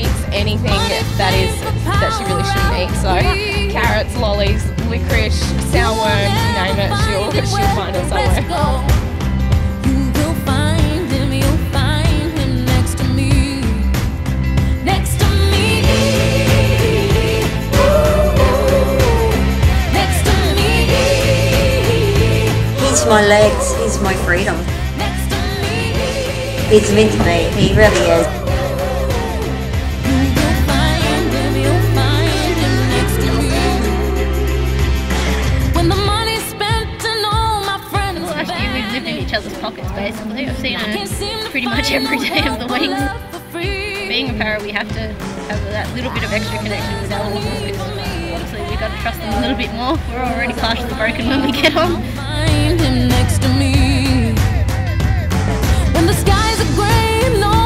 eats anything that she really shouldn't eat. So carrots, lollies, licorice, sourworms, you name it, she'll find it somewhere. He's my legs, he's my freedom. He's meant to be, he really is. Last year we've lived in each other's pockets basically. I've seen her pretty much every day of the week. Being a para, we have to have that little bit of extra connection with animals because obviously we've got to trust them a little bit more. We're already partially broken when we get on. Find him next to me when the skies are grey. No